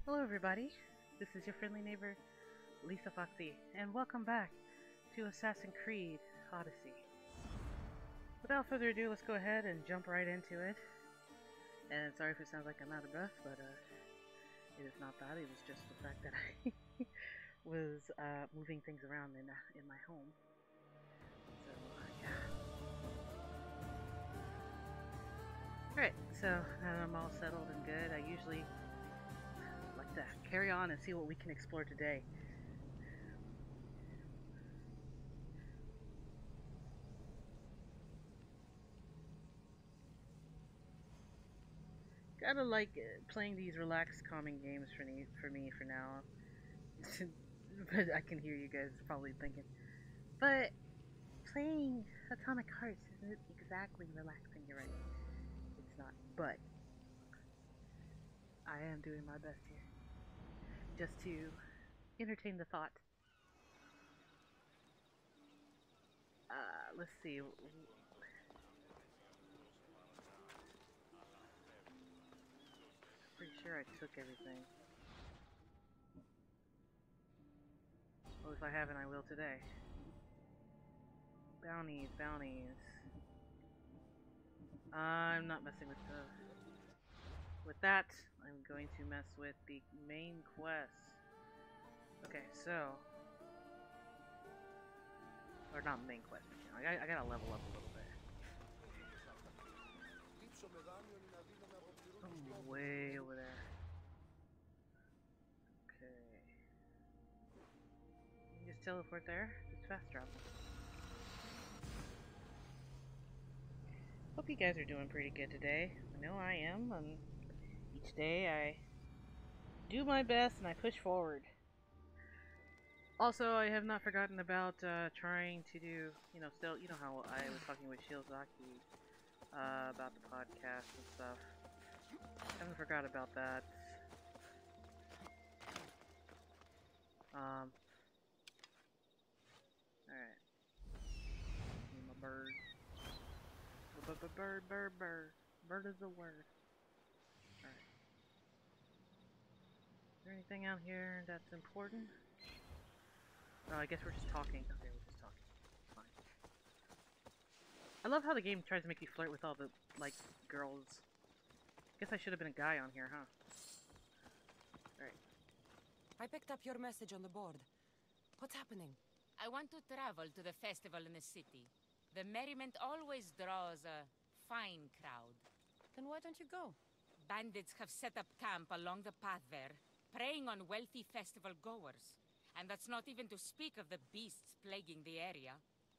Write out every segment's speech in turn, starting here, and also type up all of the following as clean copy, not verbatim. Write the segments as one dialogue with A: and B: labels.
A: Hello everybody, this is your friendly neighbor, Lisa Foxy, and welcome back to Assassin's Creed Odyssey. Without further ado, let's go ahead and jump right into it. And sorry if it sounds like I'm out of breath, but it is not that, it was just the fact that I was moving things around in my home. So, yeah. Alright, so now that I'm all settled and good, I usually like to carry on and see what we can explore today. Gotta like playing these relaxed, calming games for me for now. But I can hear you guys probably thinking, but playing Atomic Hearts isn't exactly relaxing. You're right. It's not, but I am doing my best here, just to entertain the thought. Let's see. Pretty sure I took everything. Well, if I haven't, I will today. Bounties, bounties. I'm not messing with that. I'm going to mess with the main quest. Okay, so, or not main quest. I gotta level up a little bit. I'm way over there. Okay. You can just teleport there. Just fast travel. Hope you guys are doing pretty good today. I know I am, and each day I do my best and I push forward. Also, I have not forgotten about trying to do, still, you know how I was talking with Shiozaki about the podcast and stuff. Haven't forgot about that. Alright. My bird. Bird. Bird is the word. Alright. Is there anything out here that's important? Oh, I guess we're just talking. Okay, we're just talking. Fine. I love how the game tries to make you flirt with all the, like, girls. Guess I should have been a guy on here, huh? Alright.
B: I picked up your message on the board. What's happening?
C: I want to travel to the festival in the city. The merriment always draws a fine crowd.
B: Then why don't you go?
C: Bandits have set up camp along the path there, preying on wealthy festival goers. And that's not even to speak of the beasts plaguing the area.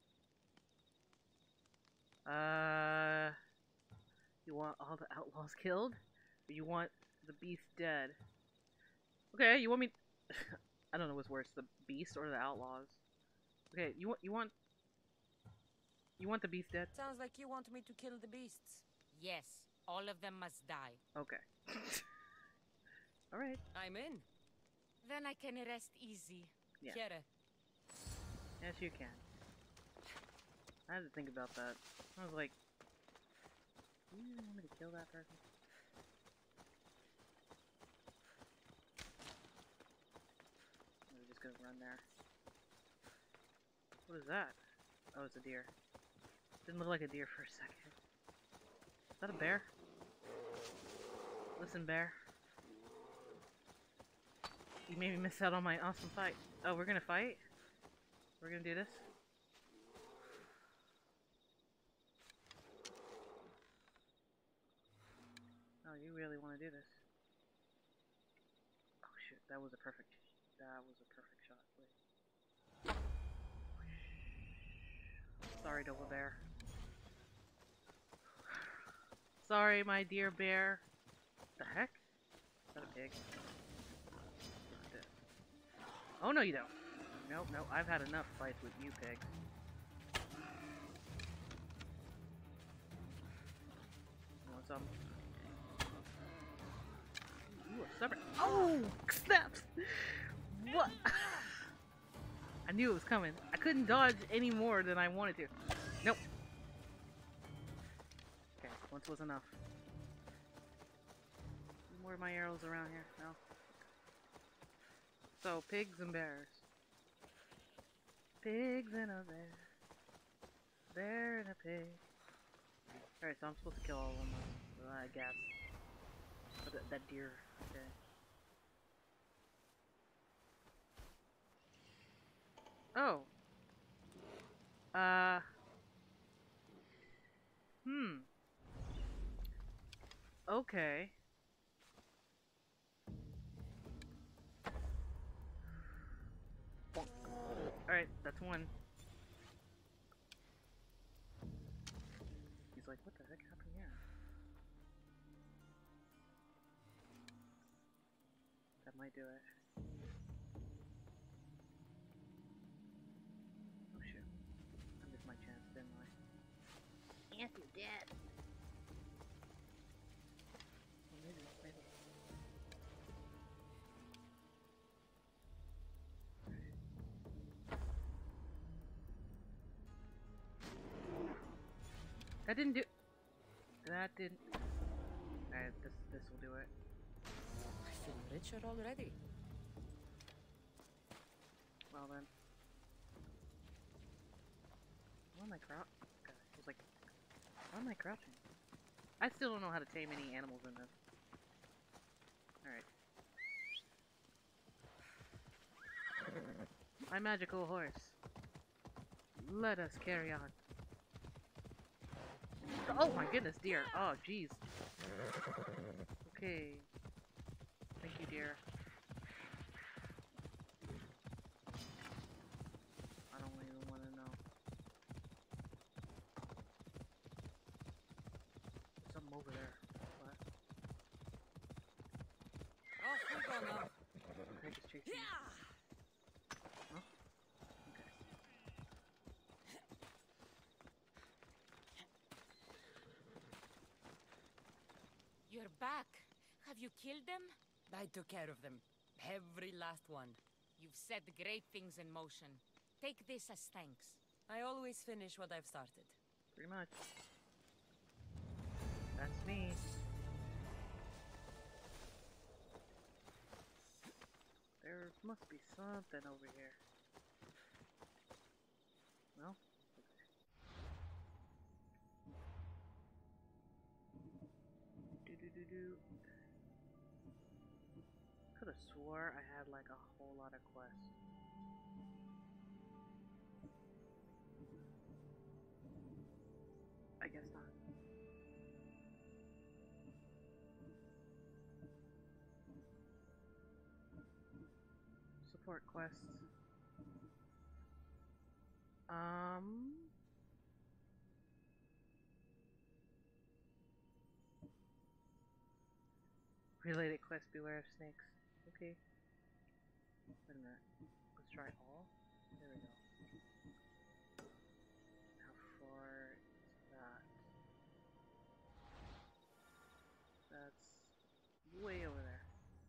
A: You want all the outlaws killed? Or you want the beast dead? Okay, you want me... I don't know what's worse, the beast or the outlaws. Okay, you want the beast dead?
B: Sounds like you want me to kill the beasts.
C: Yes, all of them must die.
A: Okay. Alright.
B: I'm in.
C: Then I can rest easy.
A: Yeah.
B: Here.
A: Yes, you can. I had to think about that. I was like, do you really want me to kill that person? We're just gonna run there. What is that? Oh, it's a deer. Didn't look like a deer for a second. Is that a bear? Listen, bear. You made me miss out on my awesome fight. Oh, we're gonna fight? We're gonna do this? Oh, you really want to do this? Oh shoot, that was a perfect shot. Wait. Sorry, double bear. Sorry, my dear bear. The heck? Is that a pig? Oh no, you don't. Nope, nope. I've had enough fights with you, pig. You want some? Ooh, a stubborn. Oh, snaps! What? I knew it was coming. I couldn't dodge any more than I wanted to. Nope. Okay, once was enough. More of my arrows around here. No. So, pigs and bears. Pigs and a bear. Bear and a pig. Alright, so I'm supposed to kill all of them, I guess. But that deer, okay. Oh. Okay. Alright, that's one. He's like, what the heck happened here? That might do it. Oh shoot. I missed my chance, didn't I? Yes, you did. Well, maybe. That didn't do. That didn't. Alright, this will do it.
B: I feel richer already.
A: Well then. Why am I crouching? I was like, why am I crouching? I still don't know how to tame any animals in this. Alright. My magical horse. Let us carry on. Oh my goodness, dear. Oh, jeez. Okay. Thank you, dear. I don't even want to know. There's something over there. What?
B: Off we go now.
A: Okay, just chase me. Huh? Okay.
C: You're back. Have you killed them?
B: I took care of them. Every last one.
C: You've set great things in motion. Take this as thanks.
B: I always finish what I've started.
A: Pretty much. That's me. There must be something over here. No? Do. Could have swore I had like a whole lot of quests. I guess not. Support quests. Related quest, beware of snakes. Okay. Wait a minute. Let's try all. There we go. How far is that? That's way over there.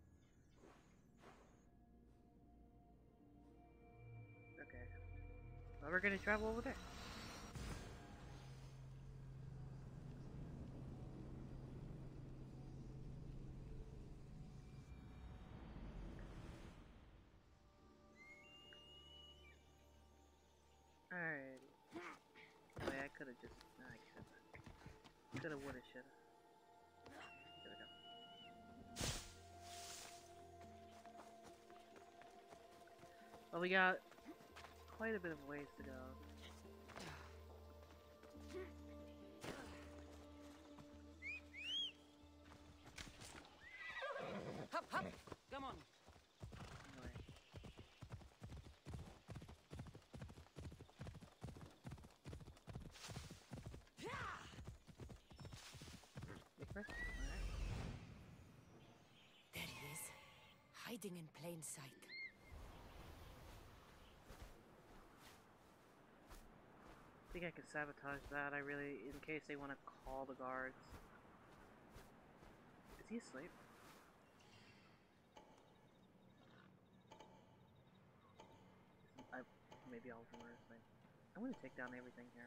A: Okay. Well, we're gonna travel over there. Alright. Wait, I could've just. No, I could've. Coulda, woulda, shoulda. There we go. Well, we got quite a bit of ways to go.
B: Hop, hop! Come on!
A: Anyway. Alright.
B: There he is, hiding in plain sight.
A: I think I can sabotage that. I really, in case they want to call the guards. Is he asleep? Maybe I'll reverse thing. I'm gonna take down everything here.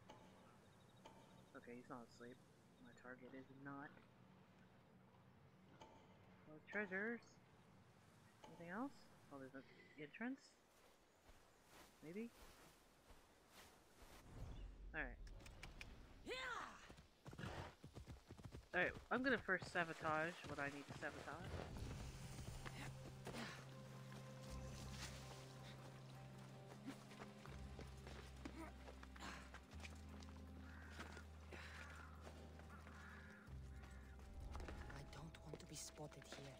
A: Okay, he's not asleep. My target is not. Well, treasures. Anything else? Oh, there's an entrance? Maybe? Alright. Alright, I'm gonna first sabotage what I need to sabotage.
B: I don't want to be spotted here.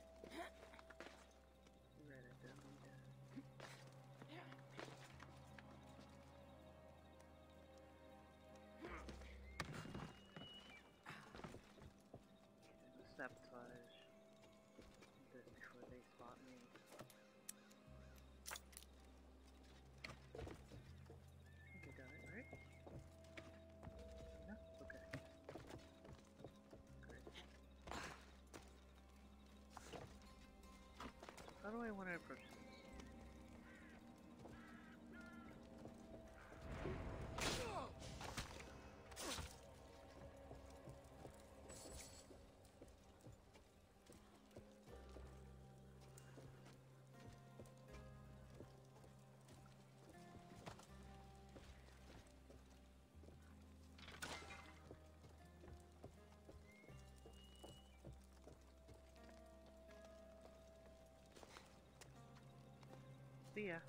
A: Sabotage this before they spot me. I think I got it, right? No? Okay. Great. How do I want to approach this? See ya.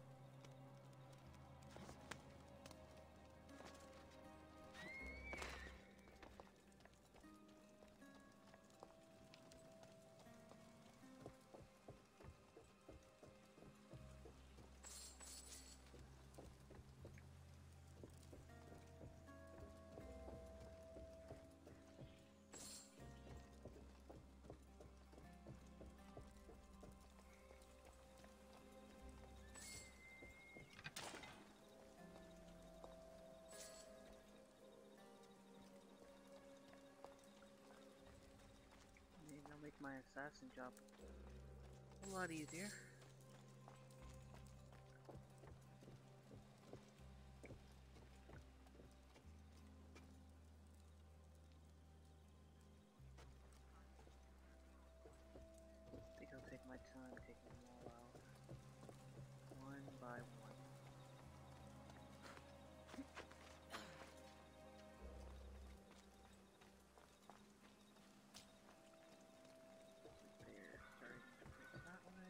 A: Maybe I'll make my assassin job a lot easier. I think I'll take my time taking them all out, one by one. They're starting to push that way.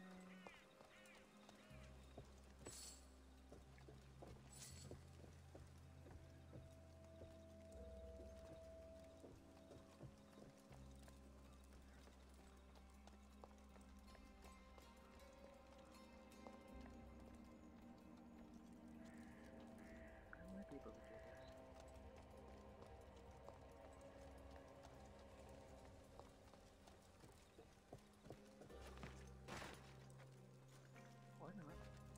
A: I might be able to do this. Why not?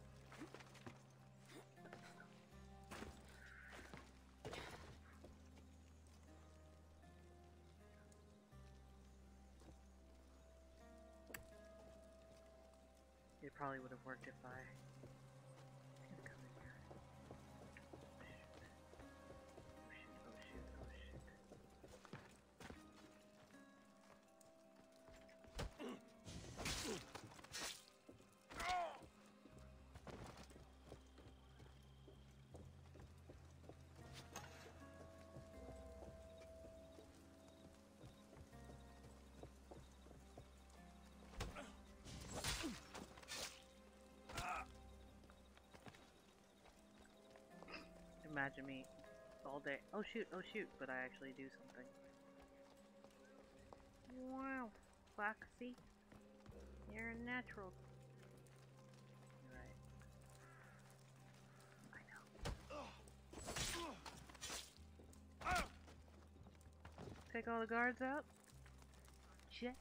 A: It probably would have worked if I didn't come in here. Oh shoot, oh shoot, oh shoot, Imagine me all day. Oh shoot, but I actually do something. Wow, Foxy. You're a natural. Right. I know. Take all the guards out? Check.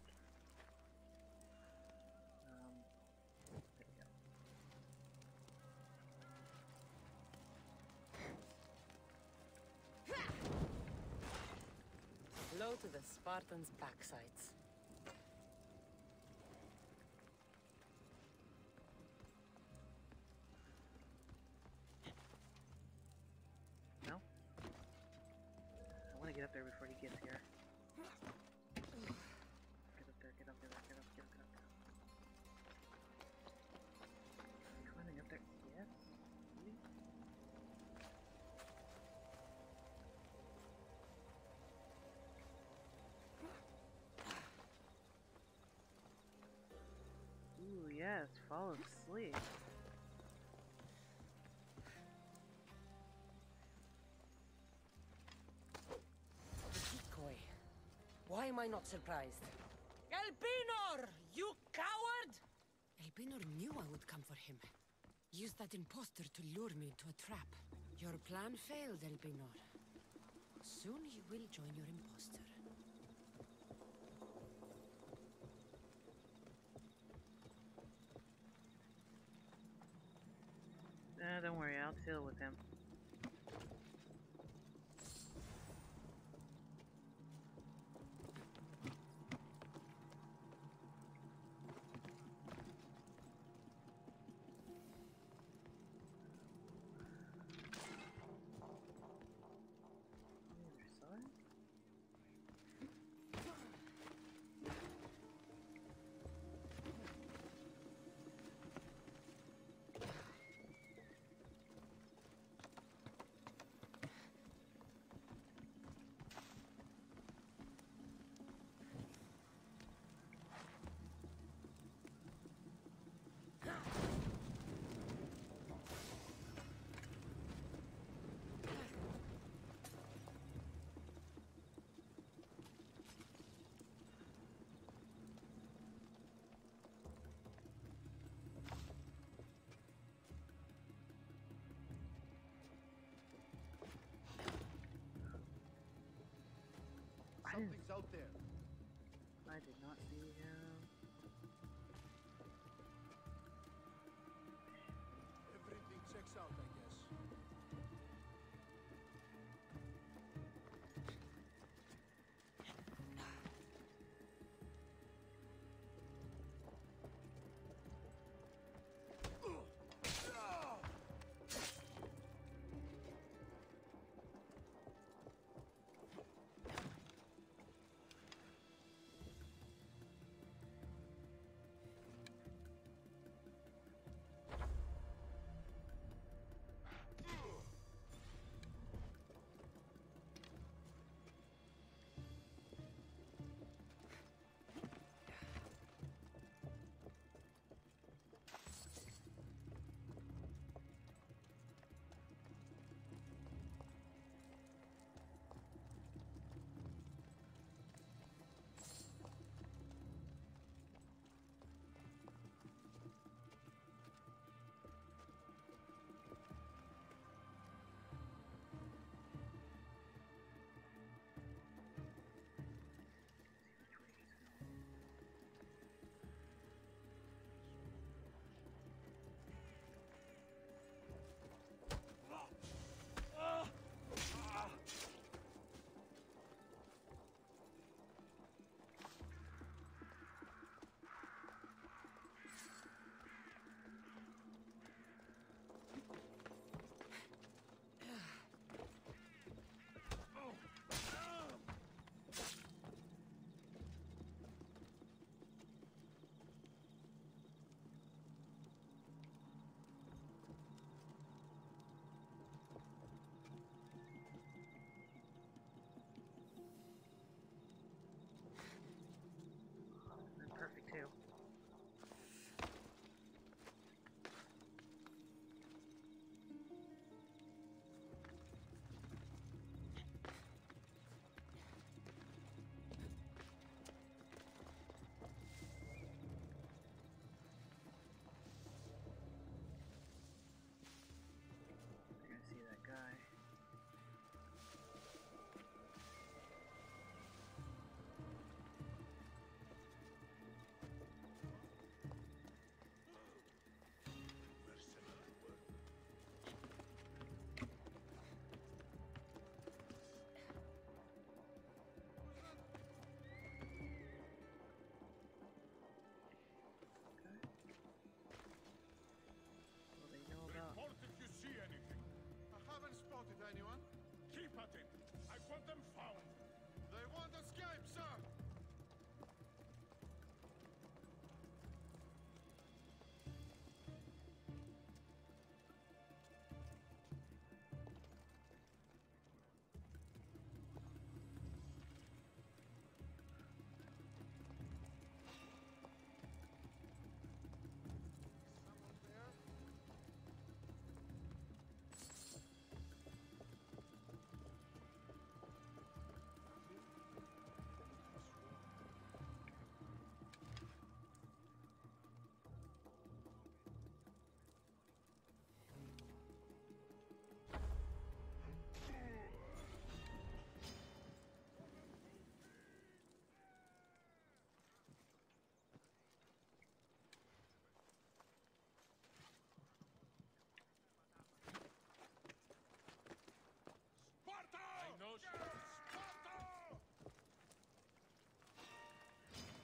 A: There we go.
B: Blow to the Spartans' backsides.
A: No? I want to get up there before he gets here. Get up there, get up there, get up, get up, get up, get up. has fallen asleep.
D: The decoy. Why am I not surprised? Elpinor! You coward!
B: Elpinor knew I would come for him. Used that imposter to lure me into a trap. Your plan failed, Elpinor. Soon you will join your imposter.
A: Don't worry, I'll deal with him.
E: Something's out there.
A: I did not see him.
E: Everything checks out, I guess.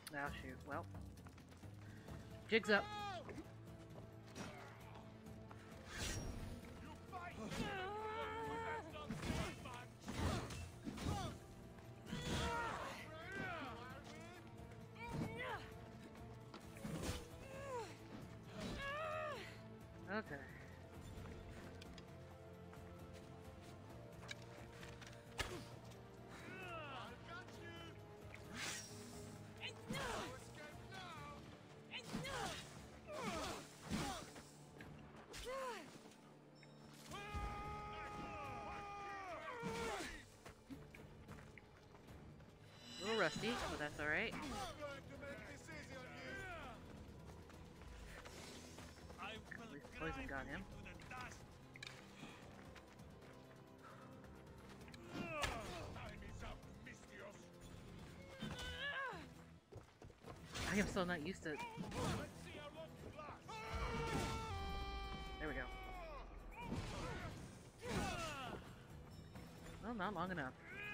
A: Oh shoot, well. Jig's up. Okay. A little rusty, but that's alright. At least poison got him. I am so not used to it. There we go. Well, not long enough.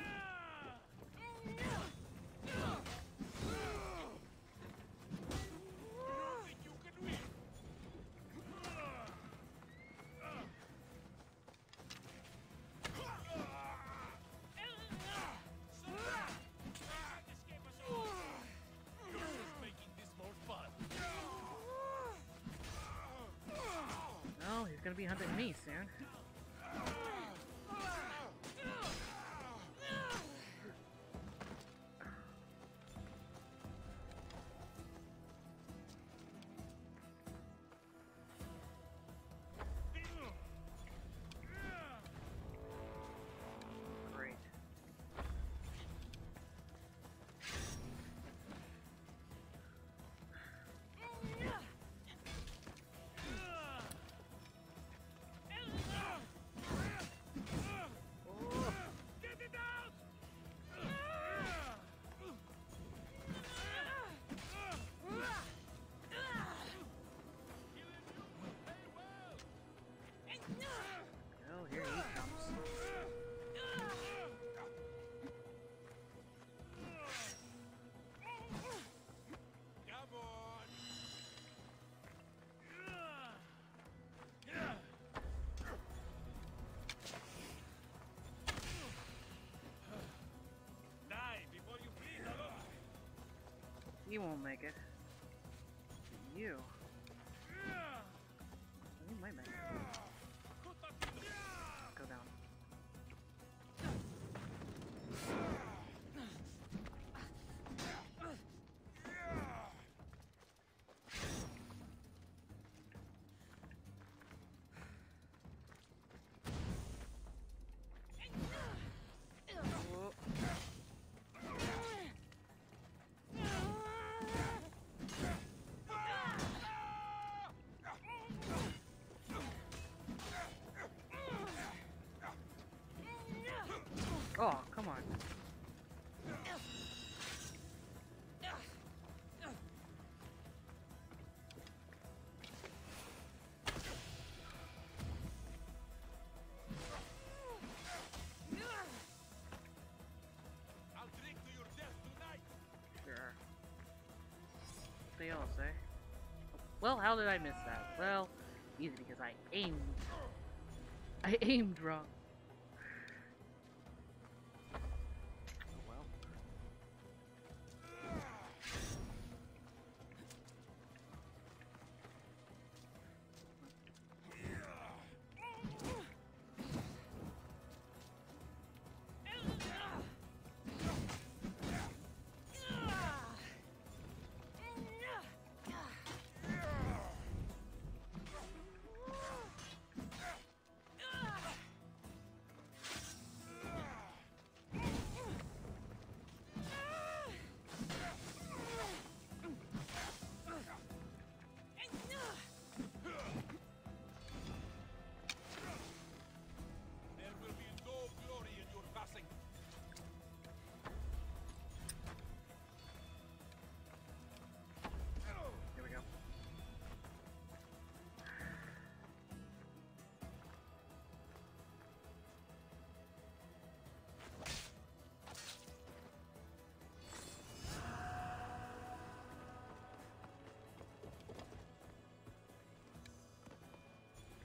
A: No, he's gonna be hunting me soon. Great. Oh, here he comes. You won't make it. You. You might make it. Go down. Whoa. Oh, come on.
E: I'll drink to your death tonight.
A: Sure. They all say. Well, how did I miss that? Well, easy because I aimed wrong. Oh well.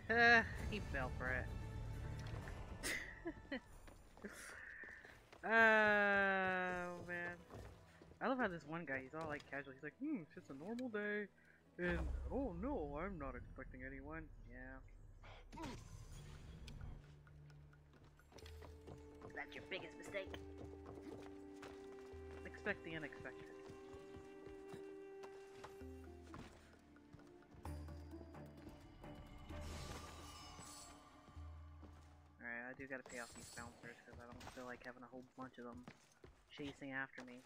A: He fell for it. Oh man. I love how this one guy, he's all like casual. He's like, it's just a normal day. And, oh no, I'm not expecting anyone. Yeah.
D: That's your biggest mistake.
A: Expect the unexpected. Alright, I do gotta pay off these bouncers because I don't feel like having a whole bunch of them chasing after me.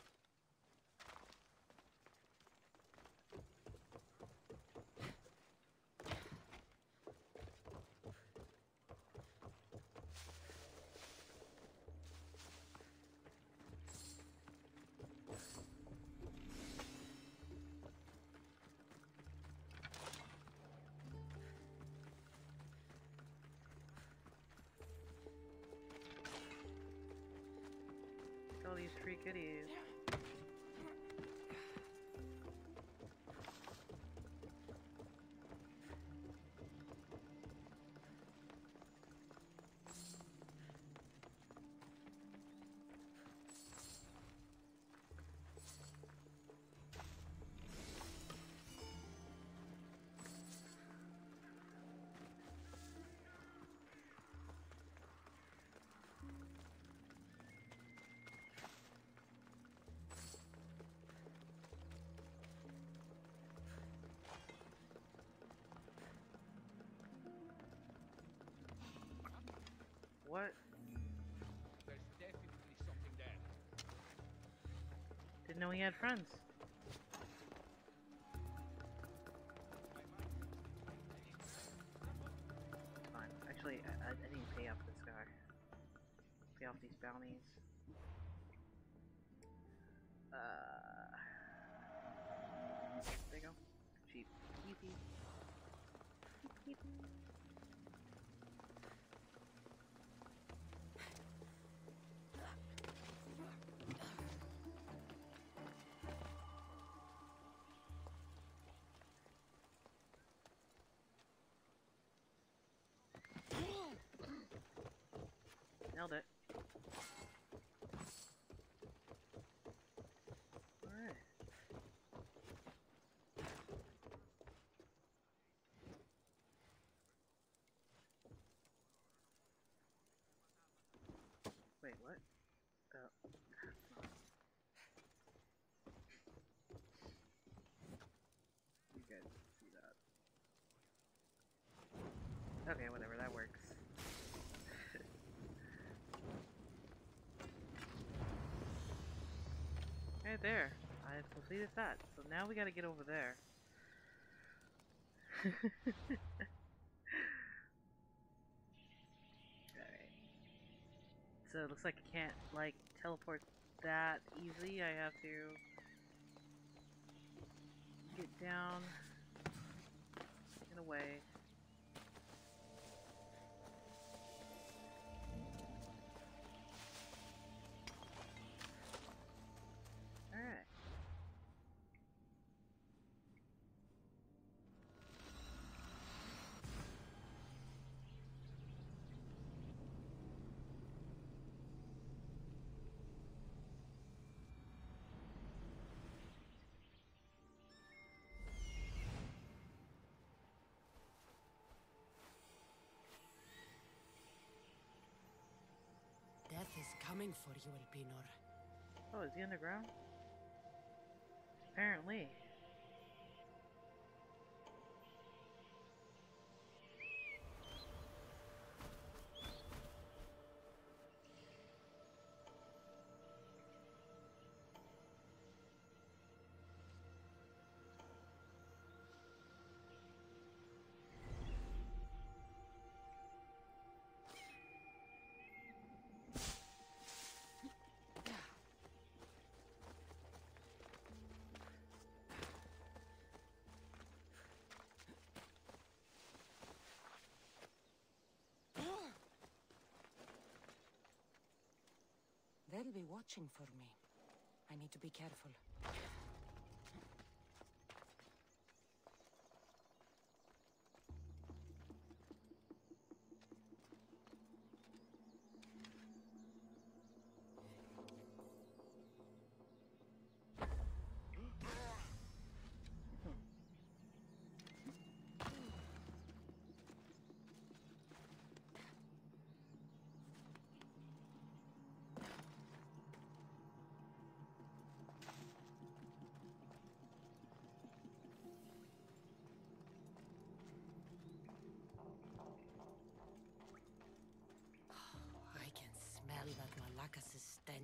A: All these free goodies. What?
E: There's definitely something there.
A: Didn't know he had friends. Fine. Actually, I need to pay off this guy. Pay off these bounties. There you go. Cheap. Easy. Cheap. Nailed it. Alright. Wait, what? You guys didn't see that. Okay, whatever, that works. Right there. I've completed that. So now we gotta get over there. Alright. So it looks like I can't, like, teleport that easily. I have to get down and away. Alright.
B: Death is coming for you, Elpinor.
A: Oh, is he underground? Apparently.
B: They'll be watching for me. I need to be careful.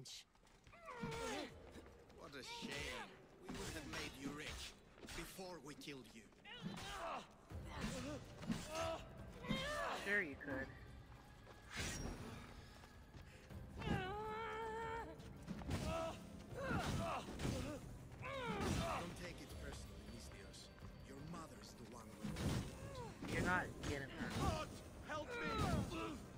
B: flinch.
F: What a shame. We would have made you rich before we killed you.
A: Sure you could.
F: Don't take it personally, Mistios. Your mother's the one with
A: You're not getting her.
E: God, help me!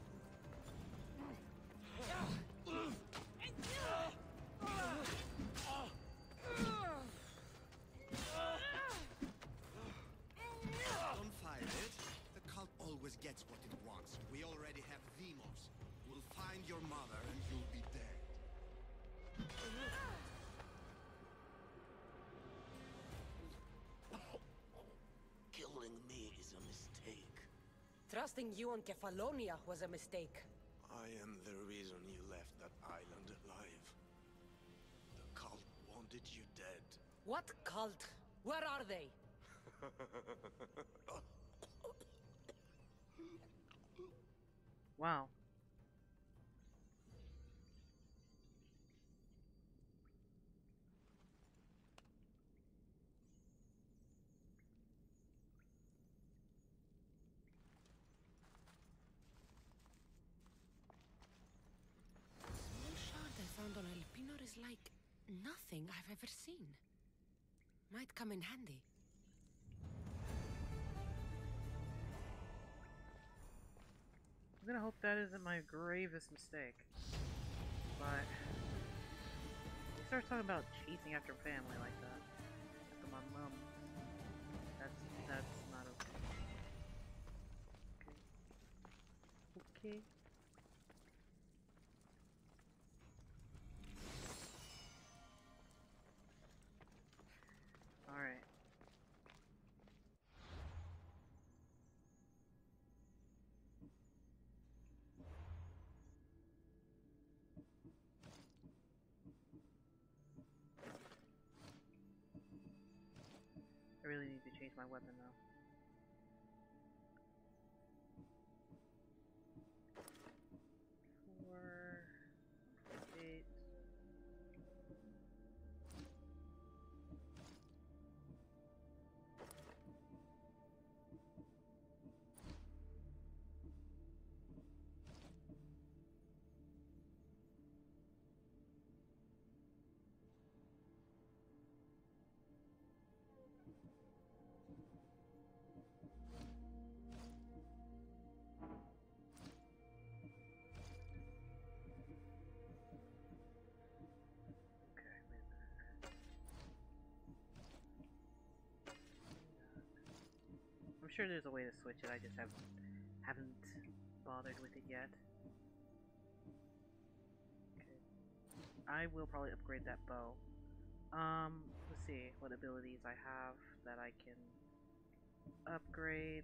F: Don't fight it. The cult always gets what it wants. We already have Demos. We'll find your mother and you'll be dead. Killing me is a mistake.
B: Trusting you on Kefalonia was a mistake.
F: I am the reason you left that island alive. The cult wanted you dead.
B: What cult? Where are they?
A: Wow.
B: The shard I found on Elpinor is like nothing I've ever seen. Might come in handy.
A: I'm gonna hope that isn't my gravest mistake. But he starts talking about chasing after family like that. After my mom. That's not okay. Okay. Okay. Alright. I really need to change my weapon though. Four, 8. Okay, wait a minute. I'm sure there's a way to switch it, I just haven't bothered with it yet. Okay. I will probably upgrade that bow. Let's see what abilities I have that I can upgrade.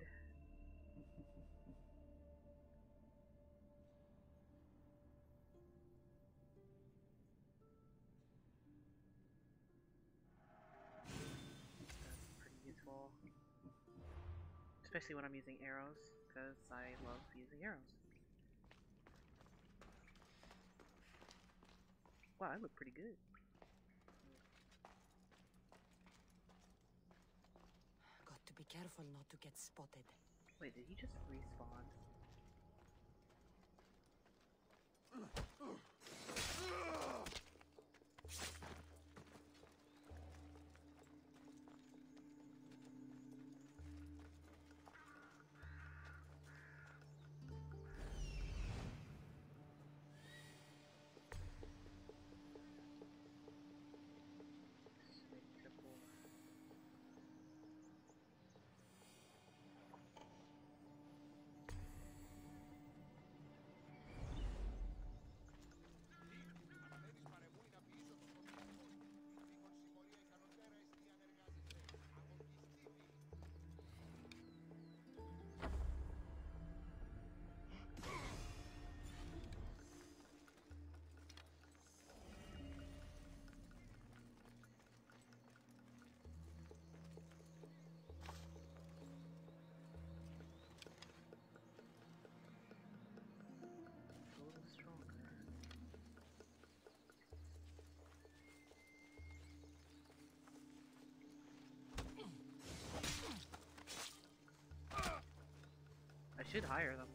A: That's pretty useful. Especially when I'm using arrows, because I love using arrows. Wow, I look pretty good.
B: Got to be careful not to get spotted.
A: Wait, did he just respawn? should hire them.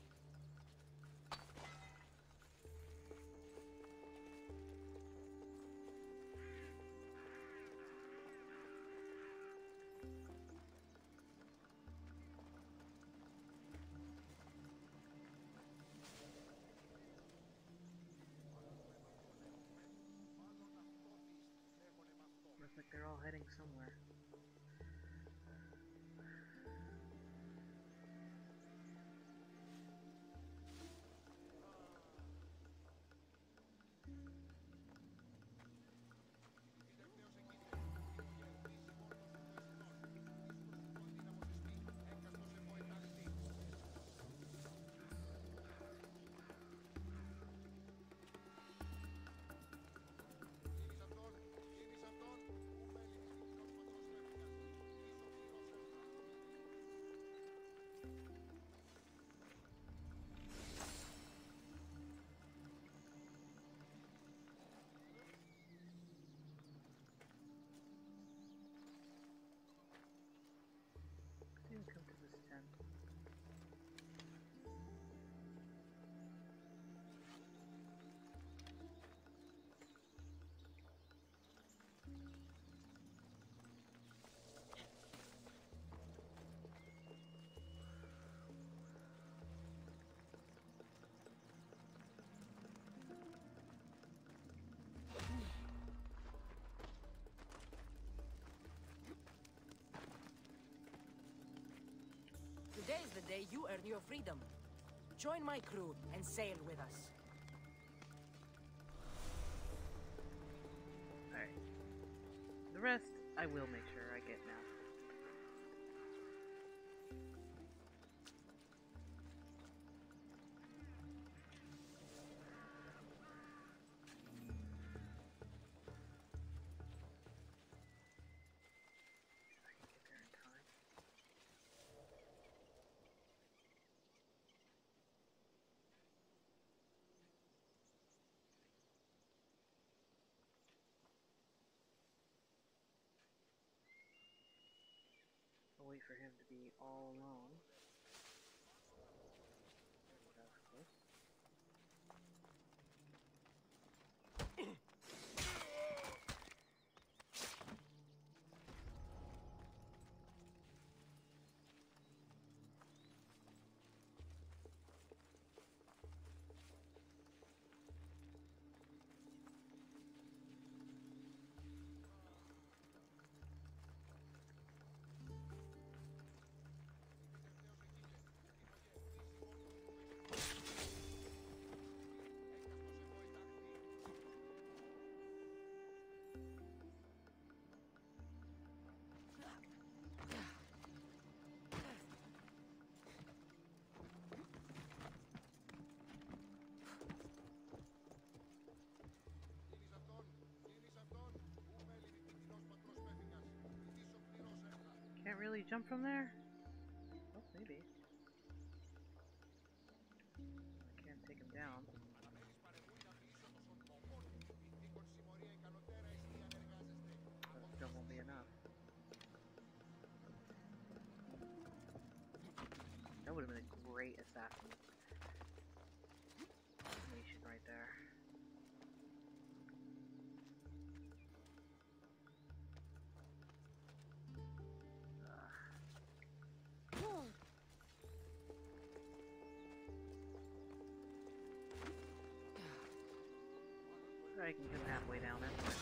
A: Looks like they're all heading somewhere. Soon come to this tent.
G: Today is the day you earn your freedom. Join my crew and sail with us.
A: Alright. The rest, I will make sure I get now. If I can get there in time. I'll wait for him to be all alone. That was close. Can't really jump from there? Oh, maybe. I can't take him down. But it still won't be enough. That would have been a great assassin animation right there. I can get halfway down anyway.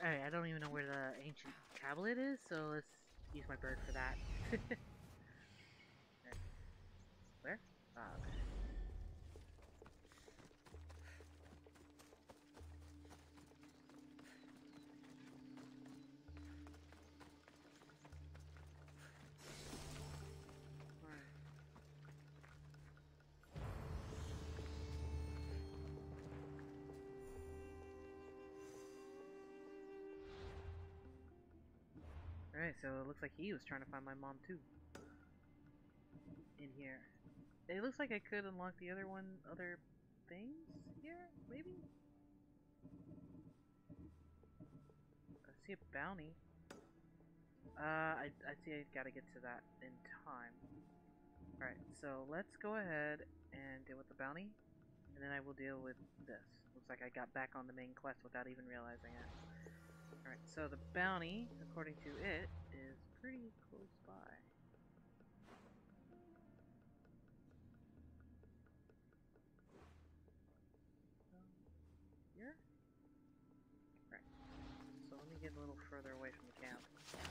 A: Alright, I don't even know where the ancient tablet is, so let's use my bird for that. Where? Ah, okay. Alright, so it looks like he was trying to find my mom too. In here. It looks like I could unlock the other things here, maybe? I see a bounty. I see I gotta get to that in time. Alright, so let's go ahead and deal with the bounty, and then I will deal with this. Looks like I got back on the main quest without even realizing it. Alright, so the bounty, according to it, is pretty close by. Here? Right. So let me get a little further away from the camp.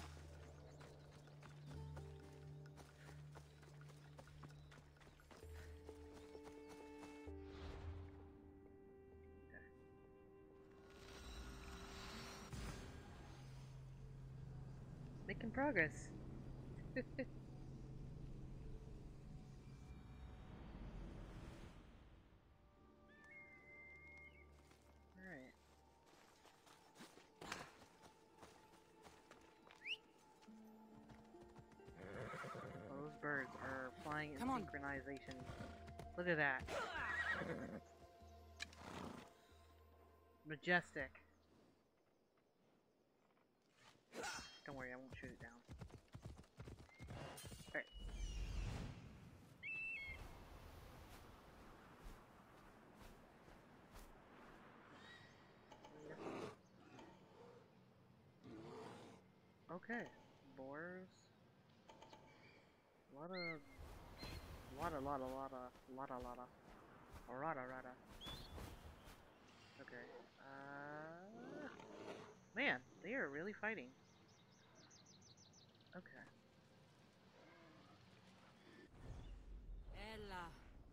A: Okay. Making progress. Alright. Oh, those birds are flying in synchronization. Look at that. Majestic. Don't worry, I won't shoot it down. Alright. Okay. Boars. Rada. Okay. Man, they are really fighting. Okay.
B: Ella.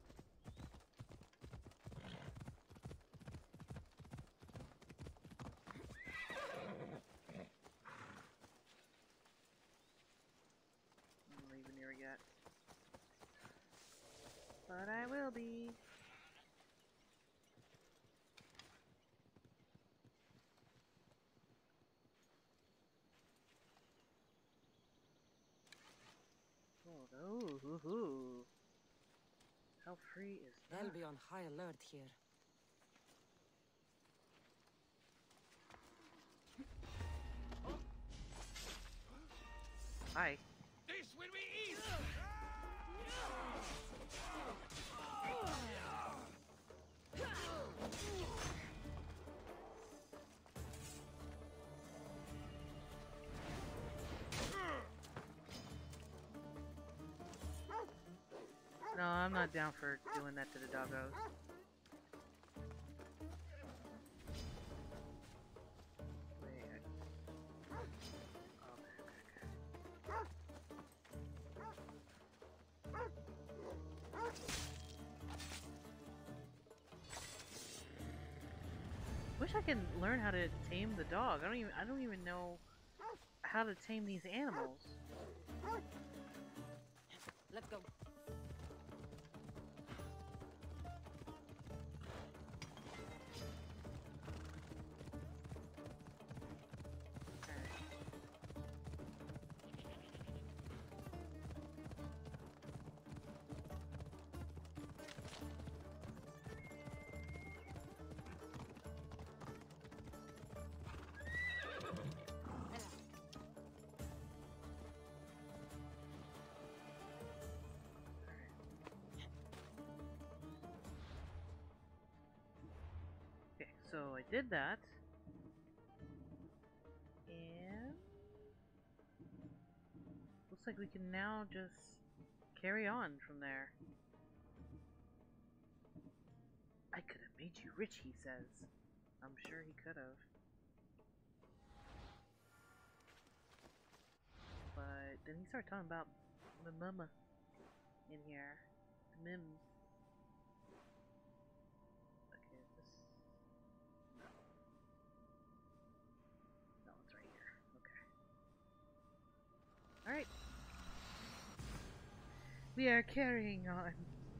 A: I'm not even near yet. But I will be. Oh, how free is that?
G: They'll be on high alert here.
A: Hi.
E: This will be easy!
A: No, I'm not down for doing that to the doggos. Wait. Wish I could learn how to tame the dog. I don't even know how to tame these animals.
G: Let's go. Okay, so I did that. And looks like we can now just carry on from there. I could have made you rich, he says. I'm sure he could have.
A: he started talking about the mama in here. The mims. Okay, is this... No. No, it's right here. Okay. Alright. We are carrying on.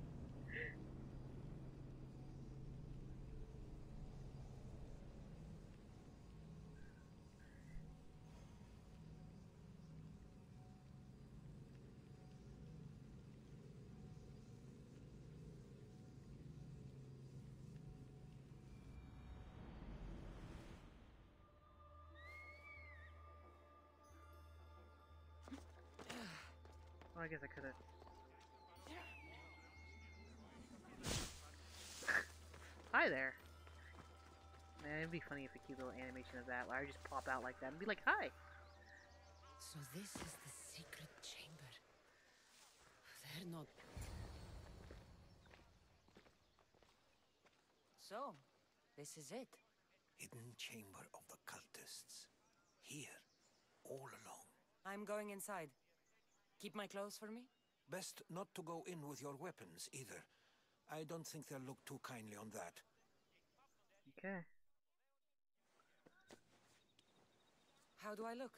A: Well, I guess I could have. Hi there. Man, it'd be funny if a cute little animation of that, where I just pop out like that and be like, hi.
B: So this is the secret chamber. They're not...
G: So, this is it.
F: Hidden chamber of the cultists. Here, all along.
G: I'm going inside. Keep my clothes for me?
H: Best not to go in with your weapons, either. I don't think they'll look too kindly on that.
A: Okay.
G: How do I look?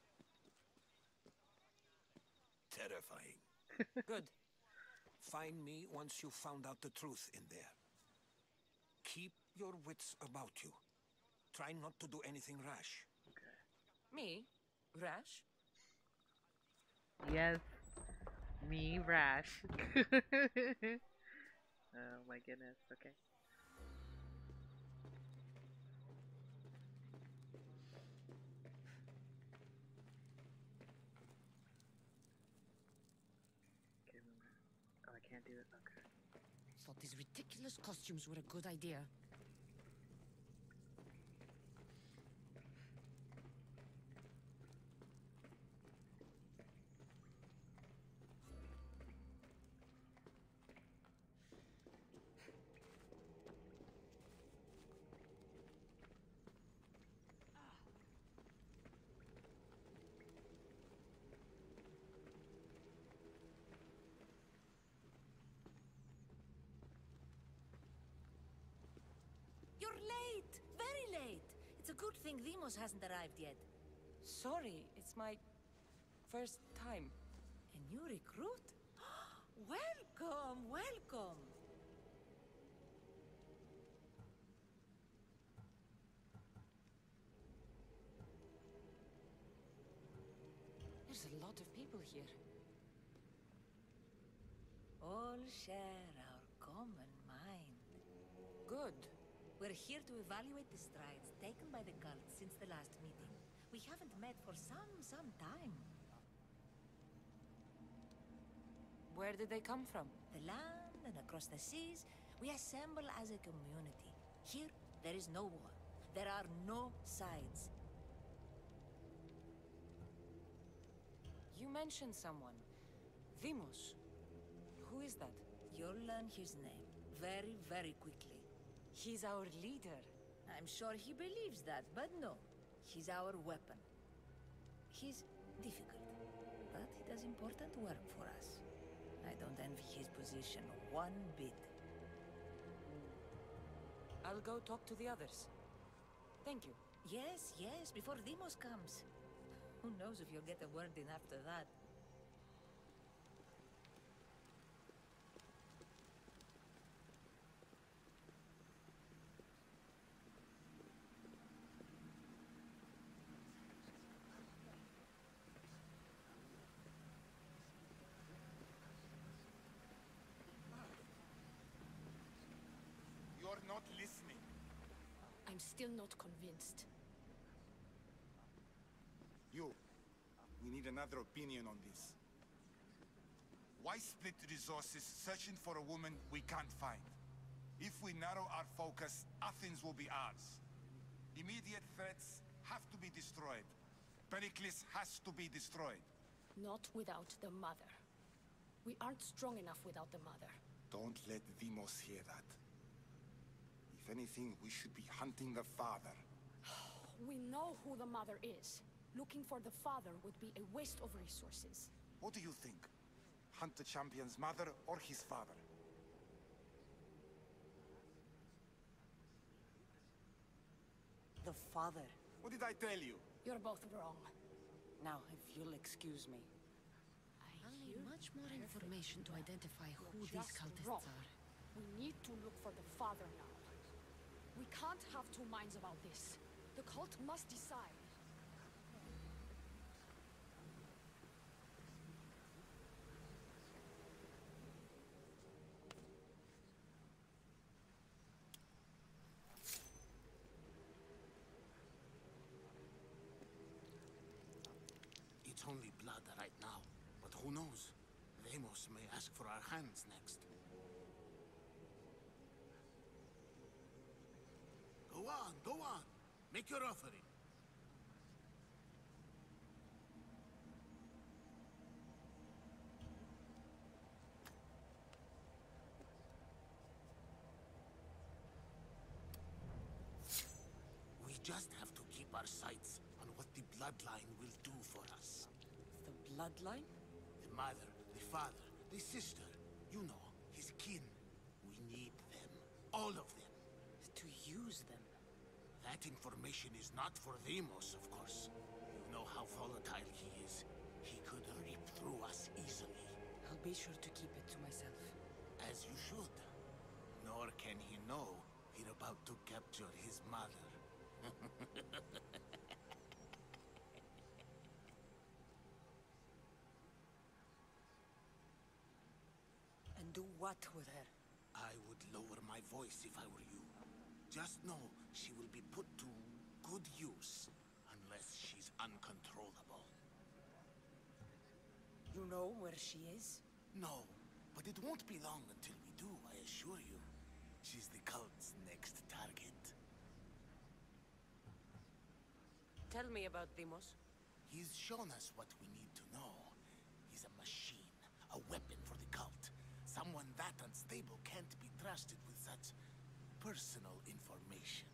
H: Terrifying.
G: Good.
H: Find me once you've found out the truth in there. Keep your wits about you. Try not to do anything rash.
G: Me? Rash?
A: Yes. Me, Rash. Oh my goodness, okay. Okay, oh, I can't do it, okay.
B: Thought these ridiculous costumes were a good idea.
D: You're late! Very late! It's a good thing Demos hasn't arrived yet.
G: Sorry, it's my first time.
D: A new recruit? Welcome, welcome!
G: There's a lot of people here.
D: All share our common mind.
G: Good.
D: We're here to evaluate the strides taken by the cult since the last meeting. We haven't met for some time.
G: Where did they come from?
D: The land and across the seas, we assemble as a community. Here, there is no war. There are no sides.
G: You mentioned someone. Vimos. Who is that?
D: You'll learn his name very, very quickly.
G: He's our leader.
D: I'm sure he believes that, but no. He's our weapon. He's difficult, but he does important work for us. I don't envy his position one bit.
G: I'll go talk to the others. Thank you.
D: Yes, yes, before Demos comes. Who knows if you'll get a word in after that.
E: You're not listening.
B: I'm still not convinced.
E: We need another opinion on this. Why split resources searching for a woman we can't find? If we narrow our focus, Athens will be ours. Immediate threats have to be destroyed. Pericles has to be destroyed.
I: Not without the mother. We aren't strong enough without the mother.
E: Don't let Demos hear that. If anything, we should be hunting the father.
I: We know who the mother is. Looking for the father would be a waste of resources.
E: What do you think? Hunt the champion's mother or his father?
G: The father.
E: What did I tell you?
I: You're both wrong.
G: Now, if you'll excuse me.
B: I'll need much more information to identify who these cultists are.
I: We need to look for the father now. We can't have two minds about this. The cult must decide.
F: It's only blood right now, but who knows? Deimos may ask for our hands next. Go on. Make your offering. We just have to keep our sights on what the bloodline will do for us.
G: The bloodline?
F: The mother, the father, the sister, you know, his kin. We need them. All of them.
G: To use them.
F: That information is not for Deimos, of course. You know how volatile he is. He could rip through us easily.
G: I'll be sure to keep it to myself.
F: As you should. Nor can he know we're about to capture his mother.
G: And do what with her?
F: I would lower my voice if I were you. Just know she will be put to good use unless she's uncontrollable.
G: You know where she is?
F: No, but it won't be long until we do, I assure you. She's the cult's next target.
G: Tell me about Deimos.
F: He's shown us what we need to know. He's a machine, a weapon for the cult. Someone that unstable can't be trusted with such personal information.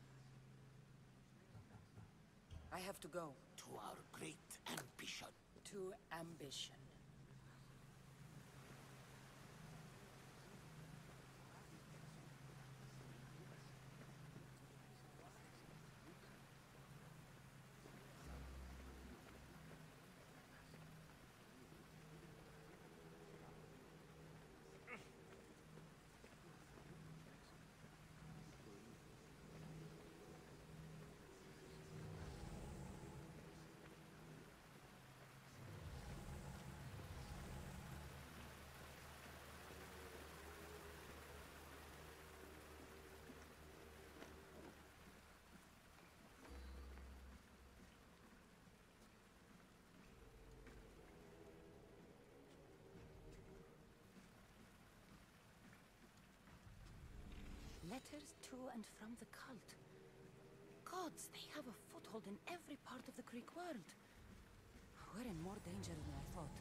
G: I have to go.
F: To our great ambition.
G: To ambition. Letters to and from the cult. Gods, they have a foothold in every part of the Greek world. We're in more danger than I thought.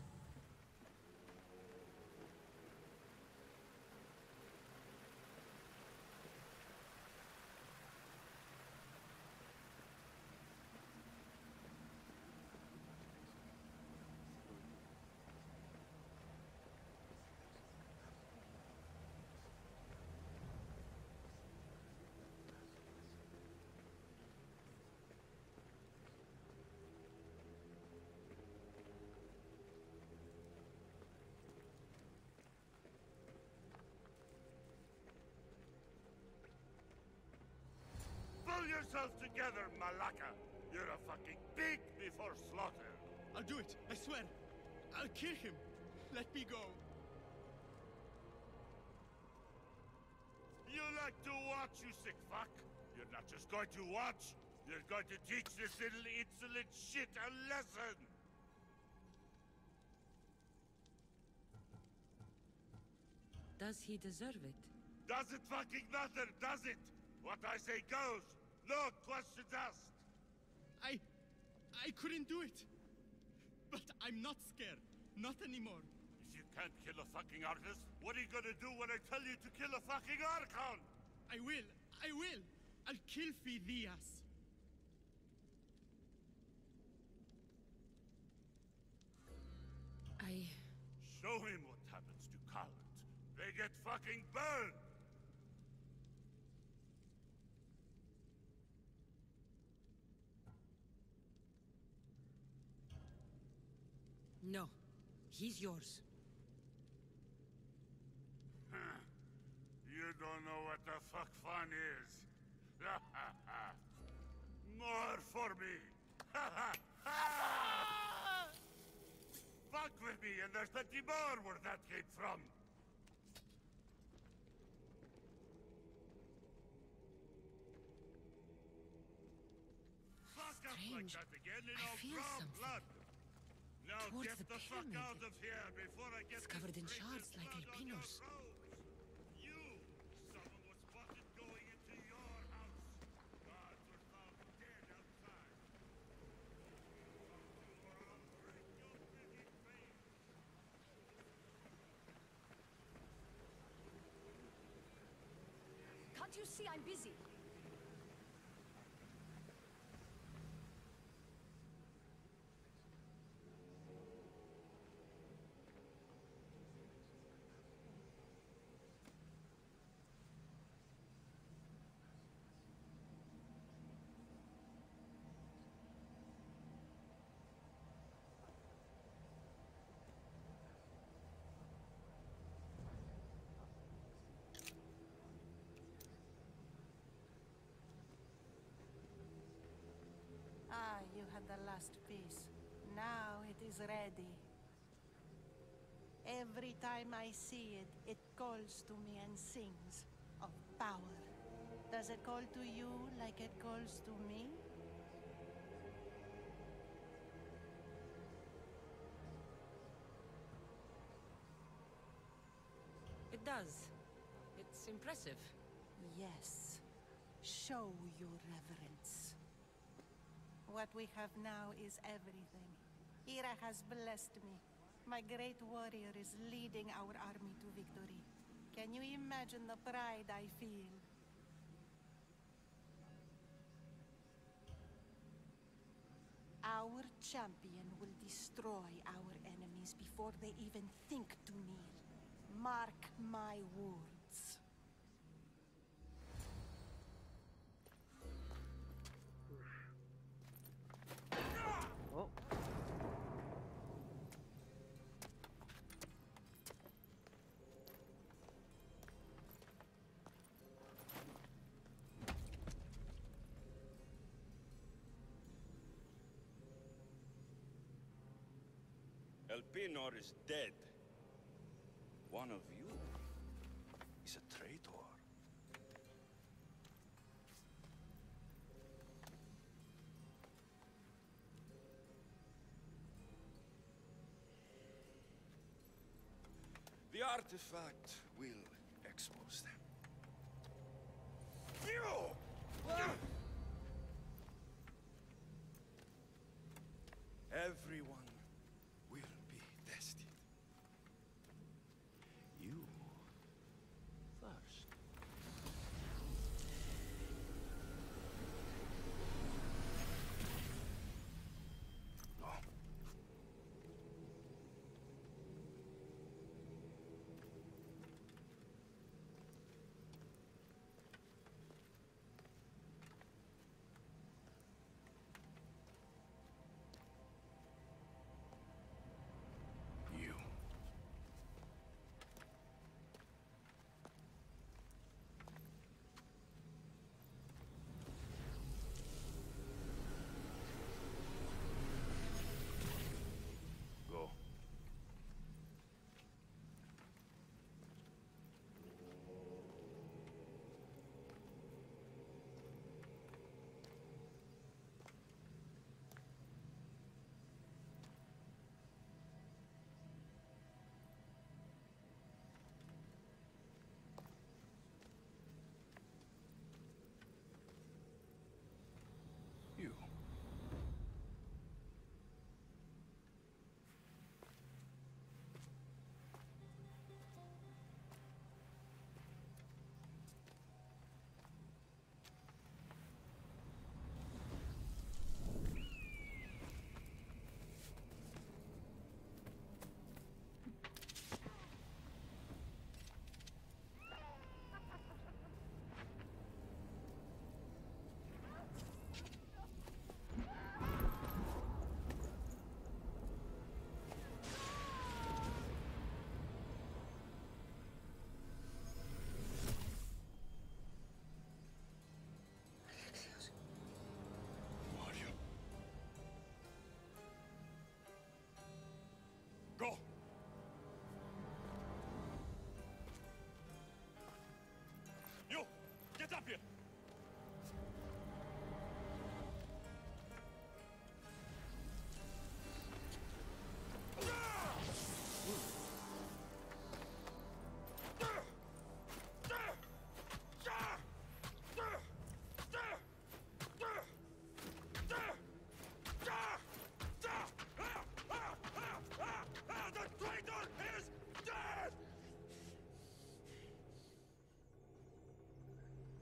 J: Pull yourself together, Malaka! You're a fucking pig before slaughter!
K: I'll do it, I swear. I'll kill him. Let me go.
J: You like to watch, you sick fuck? You're not just going to watch, you're going to teach this little insolent shit a lesson!
B: Does he deserve it?
J: Doesn't fucking matter, does it? What I say goes. No questions asked.
K: I couldn't do it. But I'm not scared. Not anymore.
J: If you can't kill a fucking artist, what are you gonna do when I tell you to kill a fucking Archon?
K: I will. I'll kill Phidias.
J: happens to Cult, they get fucking burned!
B: No. He's yours.
J: You don't know what the fuck fun is. More for me. Fuck with me and there's plenty more where that came from. Fuck up like
B: Strange.
J: that again and
B: I
J: I'll
B: feel
J: draw
B: something.
J: blood. Now
B: Towards
J: get
B: the
J: the fuck
B: pyramid.
J: out of here before I get
B: It's covered in
J: this
B: shards
J: precious
B: like
J: blood on your
B: albinos.
J: robes. You! Someone was spotted going into your house. Guards were found dead outside. Or I'll break your freaking face.
I: Can't you see I'm busy?
L: Ah, you had the last piece. Now it is ready. Every time I see it, it calls to me and sings of power. Does it call to you like it calls to me?
B: It does. It's impressive.
L: Yes. Show your reverence. What we have now is everything. Ira has blessed me. My great warrior is leading our army to victory. Can you imagine the pride I feel? Our champion will destroy our enemies before they even think to kneel. Mark my words.
A: Oh.
M: Elpinor is dead. One of you is a traitor. The artifact will expose them. Everyone will be tested. You first. No.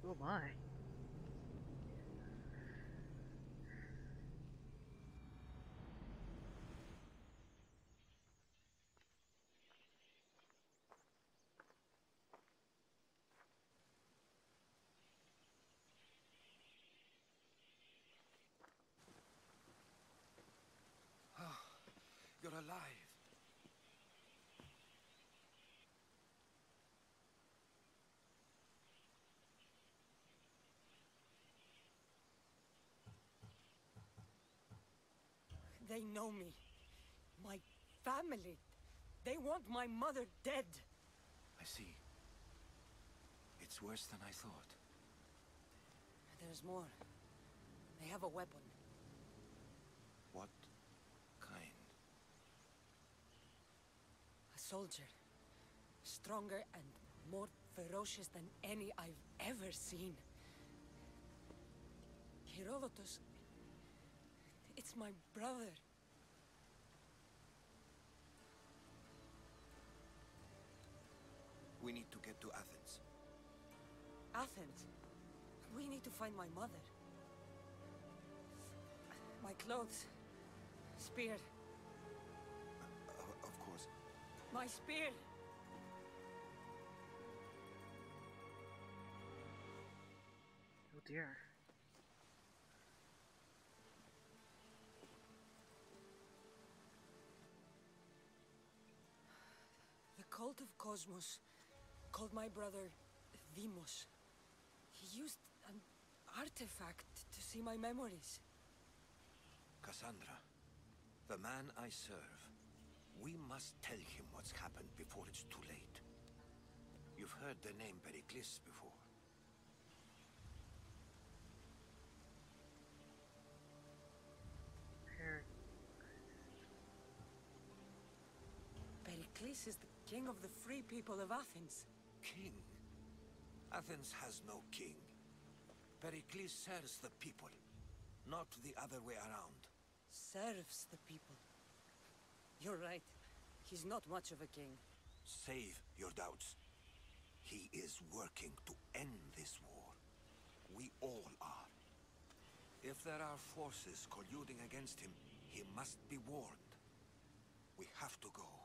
A: Oh my.
H: You're alive.
B: They know me. My family. They want my mother dead.
H: I see. It's worse than I thought.
B: There's more. They have a weapon.
H: What kind?
B: A soldier. Stronger and more ferocious than any I've ever seen. Herodotus. It's my brother.
H: We need to get to Athens.
B: Athens? We need to find my mother. My clothes. Spear.
H: Of course.
B: My spear!
A: Oh dear.
B: The cult of Cosmos called my brother Deimos. He used an artifact to see my memories.
H: Cassandra, the man I serve, we must tell him what's happened before it's too late. You've heard the name Pericles before.
B: Pericles is the king of the free people of Athens.
H: King? Athens has no king. Pericles serves the people, not the other way around.
B: Serves the people. You're right. He's not much of a king.
H: Save your doubts. He is working to end this war. We all are. If there are forces colluding against him, he must be warned. We have to go.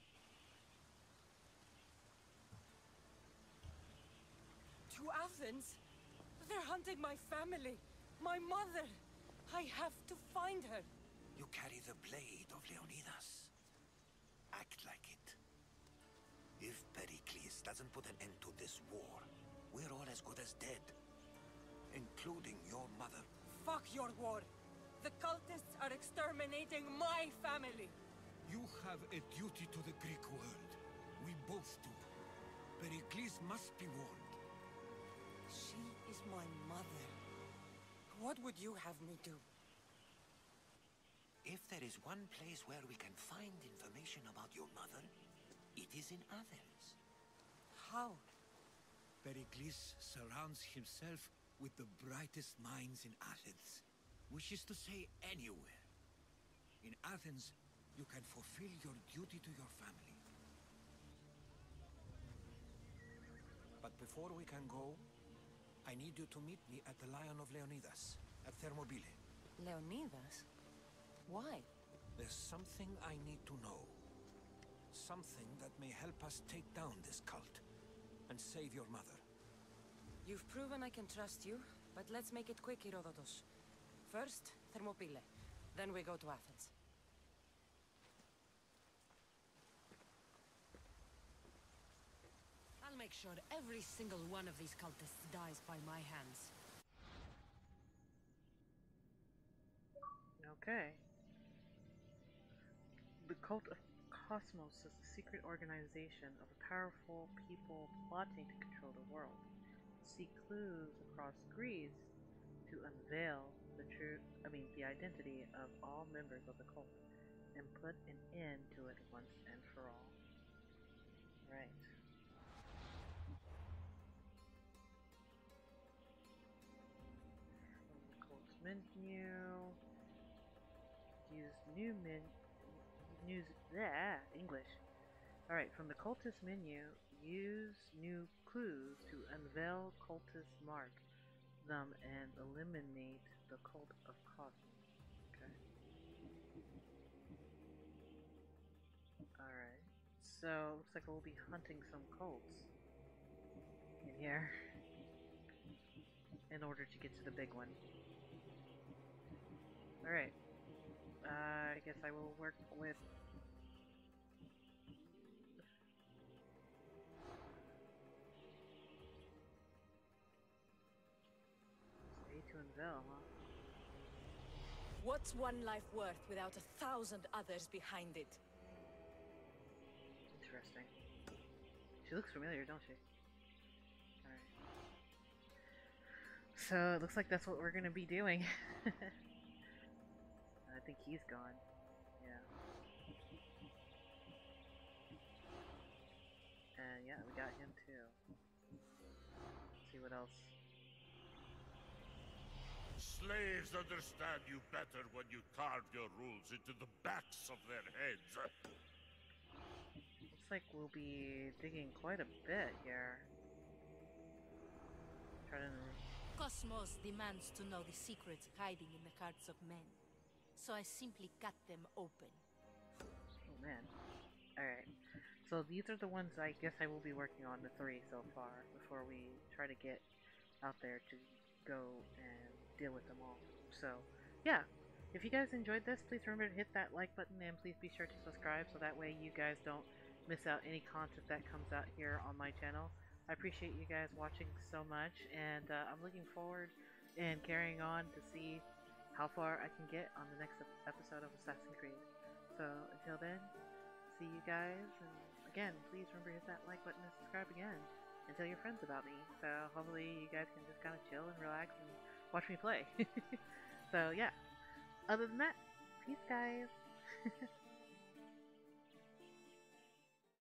B: To Athens? They're hunting my family. My mother. I have to find her.
H: You carry the blade of Leonidas. Act like it. If Pericles doesn't put an end to this war, we're all as good as dead. Including your mother.
B: Fuck your war. The cultists are exterminating my family.
H: You have a duty to the Greek world. We both do. Pericles must be warned.
B: She is my mother. What would you have me do?
H: If there is one place where we can find information about your mother, it is in Athens.
B: How?
H: Pericles surrounds himself with the brightest minds in Athens. Which is to say, anywhere. In Athens, you can fulfill your duty to your family. But before we can go, I need you to meet me at the Lion of Leonidas, at Thermopylae.
B: Leonidas? Why?
H: There's something I need to know. Something that may help us take down this cult and save your mother.
B: You've proven I can trust you, but let's make it quick, Herodotus. First, Thermopylae. Then we go to Athens. I'll make sure every single one of these cultists dies by my hands.
A: Okay. The Cult of Cosmos is a secret organization of powerful people plotting to control the world. Seek clues across Greece to unveil the identity of all members of the cult and put an end to it once and for all. Right. From the cult's menu. Use new English. Alright, from the cultist menu, use new clues to unveil cultist mark them and eliminate the cult of cosmos. Okay. Alright. So, looks like we'll be hunting some cults in here in order to get to the big one. Alright. I guess I will work with to unveil, huh?
D: What's one life worth without 1,000 others behind it?
A: Interesting. She looks familiar, don't she? Alright. So, it looks like that's what we're gonna be doing. I think he's gone. Yeah. And yeah, we got him too. Let's see what else.
J: Slaves understand you better when you carve your rules into the backs of their heads.
A: Looks like we'll be digging quite a bit here. Try to...
G: Cosmos demands to know the secrets hiding in the hearts of men. So I simply cut them open.
A: Oh man. Alright. So these are the ones I guess I will be working on, the 3 so far, before we try to get out there to go and deal with them all. So, yeah. If you guys enjoyed this, please remember to hit that like button and please be sure to subscribe so that way you guys don't miss out any content that comes out here on my channel. I appreciate you guys watching so much, and I'm looking forward and carrying on to see how far I can get on the next episode of Assassin's Creed. So, until then, see you guys, and again, please remember to hit that like button and subscribe again, and tell your friends about me, so hopefully you guys can just kind of chill and relax and watch me play. So yeah, other than that, peace guys.